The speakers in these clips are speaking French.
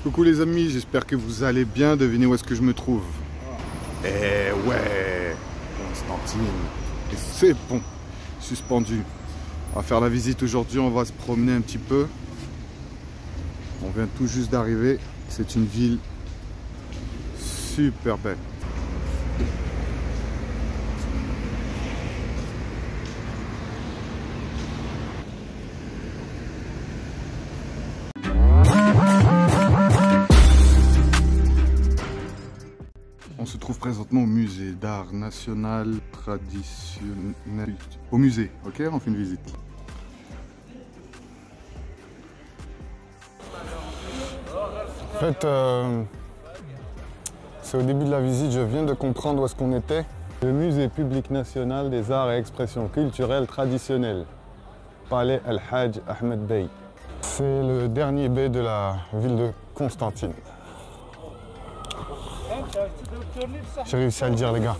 Coucou les amis, j'espère que vous allez bien. Devinez où est-ce que je me trouve. Eh ouais, Constantine. Et c'est bon, suspendu. On va faire la visite aujourd'hui, on va se promener un petit peu. On vient tout juste d'arriver. C'est une ville super belle. On se trouve présentement au musée d'art national traditionnel. Au musée, ok? On fait une visite. En fait, c'est au début de la visite, je viens de comprendre où est-ce qu'on était. Le musée public national des arts et expressions culturelles traditionnelles. Palais El-Hadj Ahmed Bey. C'est le dernier bey de la ville de Constantine. J'ai réussi à le dire, les gars.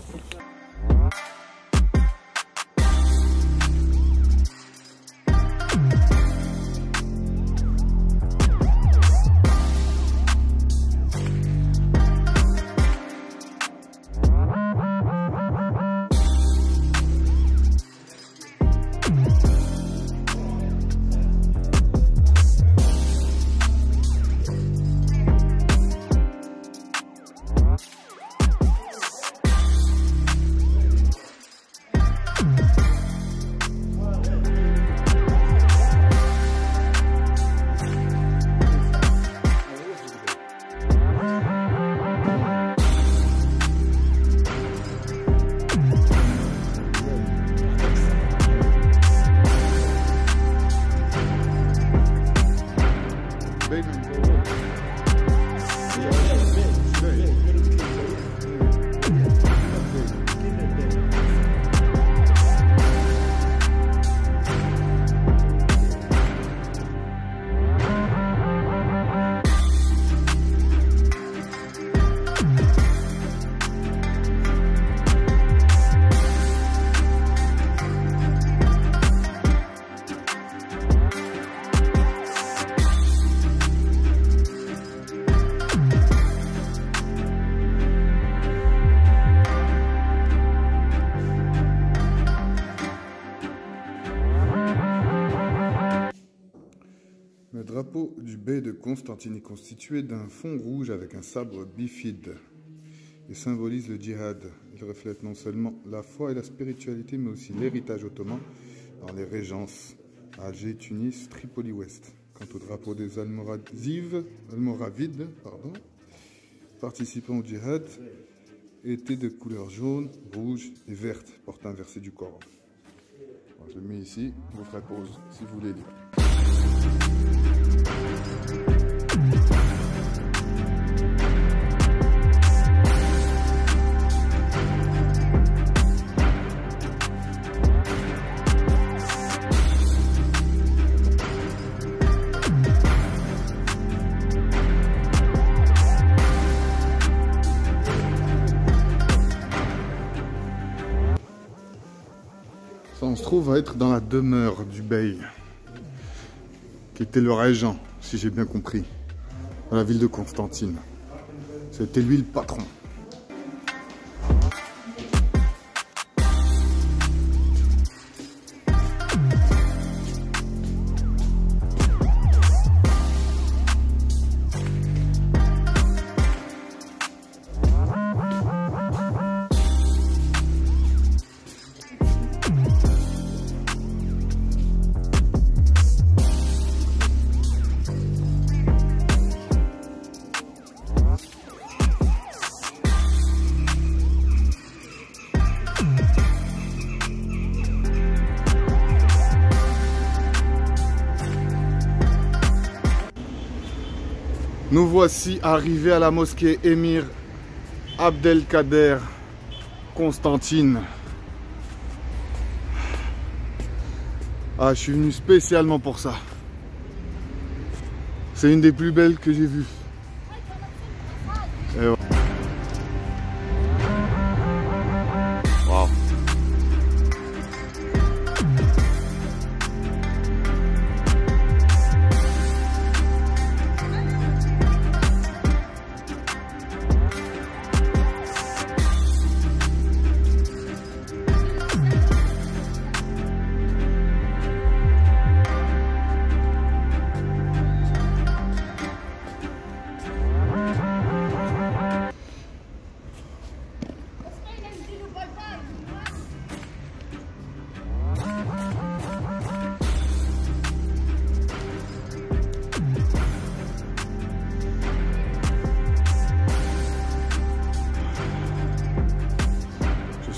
Le drapeau du bey de Constantine est constitué d'un fond rouge avec un sabre bifide. Il symbolise le djihad. Il reflète non seulement la foi et la spiritualité, mais aussi l'héritage ottoman dans les régences Alger, Tunis, Tripoli-Ouest. Quant au drapeau des Almoravides, participant au djihad, était de couleur jaune, rouge et verte, portant un verset du Coran. Bon, je le mets ici, je vous ferai pause si vous voulez lire. Ça, on se trouve à être dans la demeure du bey, qui était le régent, si j'ai bien compris, dans la ville de Constantine. C'était lui le patron. Nous voici arrivés à la mosquée Émir Abdelkader Constantine. Ah, je suis venu spécialement pour ça. C'est une des plus belles que j'ai vues. Et voilà. Wow.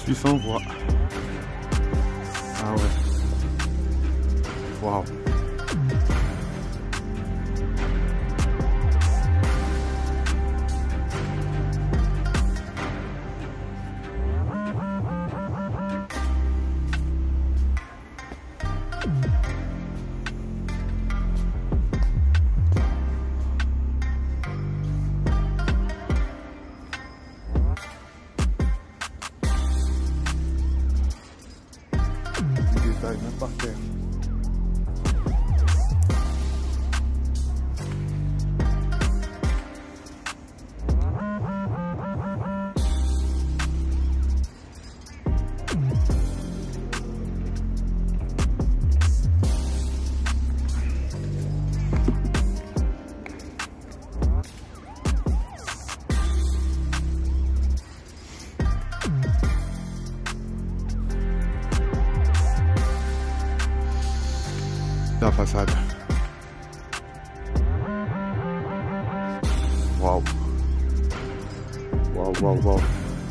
Puis s'envoie. Ah ouais. Waouh. Même par terre. La façade. Waouh. Waouh, waouh, waouh.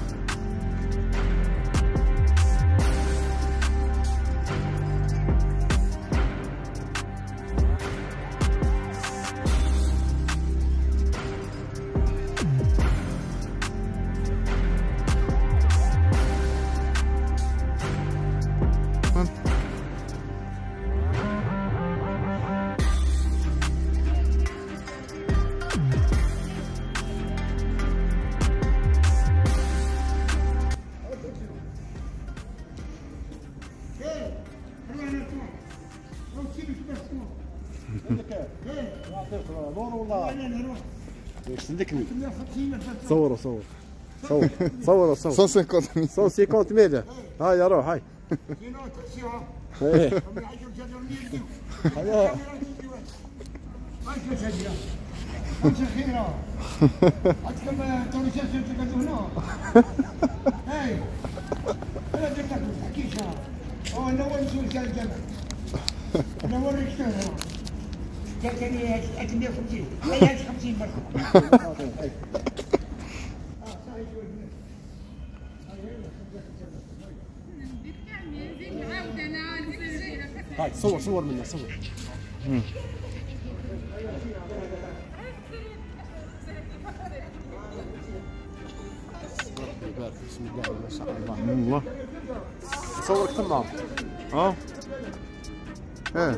صوروا صور صور صوروا صور 150 000. 150 ميل. هاي روح هاي. ايه هاي صور صور منه صور. بسم الله ما شاء الله. الله. صورك تمام. اه. ايه.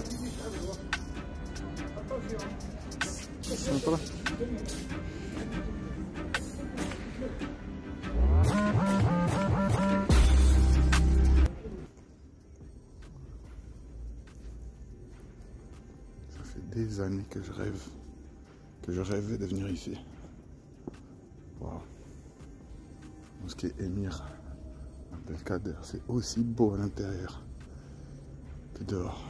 Ça fait des années que je rêvais de venir ici. Waouh. Mosquée Émir Abdelkader, c'est aussi beau à l'intérieur que dehors.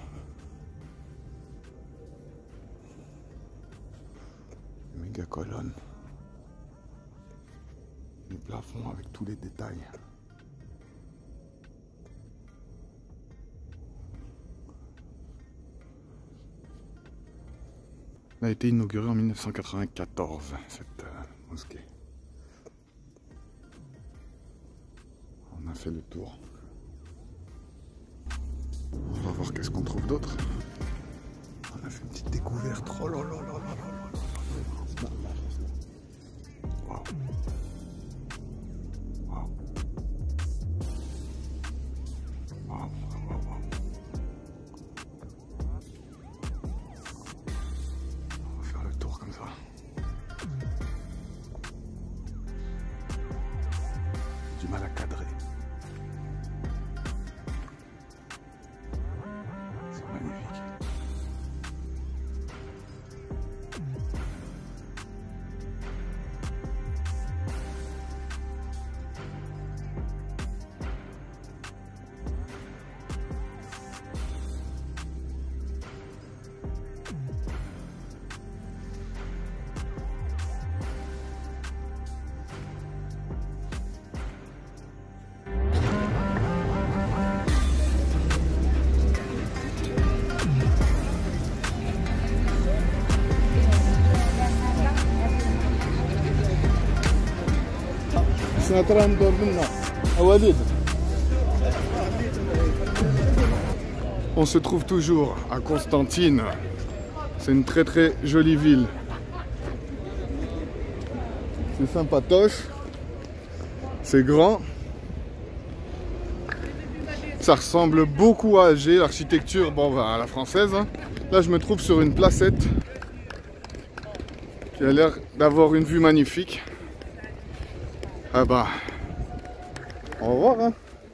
Méga colonne. Les plafonds avec tous les détails. Elle a été inaugurée en 1994, cette mosquée. On a fait le tour. On va voir qu'est-ce qu'on trouve d'autre. On a fait une petite découverte. Oh là là là là là là. Waouh. Waouh. Waouh, waouh, waouh. On va faire le tour comme ça. Du mal à cadrer. C'est magnifique. سنتران دور منا أوليد On se trouve toujours à Constantine. C'est une très très jolie ville. C'est sympatoche. C'est grand. Ça ressemble beaucoup à Alger, l'architecture, bon, à la française. Hein. Là, je me trouve sur une placette qui a l'air d'avoir une vue magnifique. Ah bah, au revoir. Hein.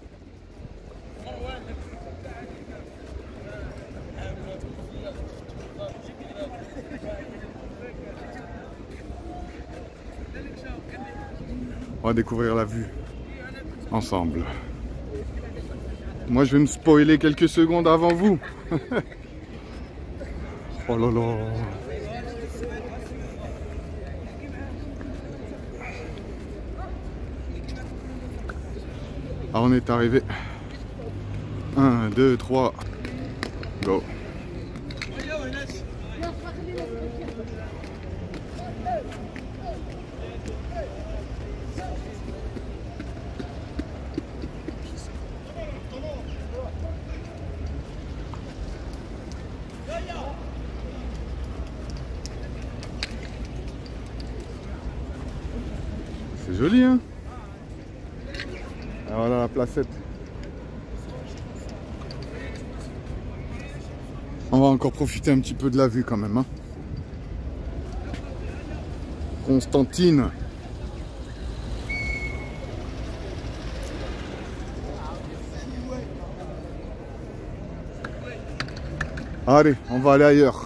On va découvrir la vue ensemble. Moi, je vais me spoiler quelques secondes avant vous. Oh là là. Ah, on est arrivé. 1, 2, 3. Go. C'est joli, hein? Et voilà la placette. On va encore profiter un petit peu de la vue quand même, hein? Constantine. Allez, on va aller ailleurs.